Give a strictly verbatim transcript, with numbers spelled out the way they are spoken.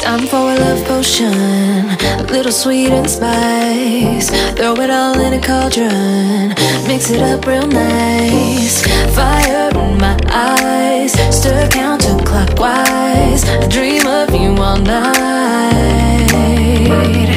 Time for a love potion, a little sweet and spice. Throw it all in a cauldron, mix it up real nice. Fire in my eyes, stir counterclockwise. I dream of you all night.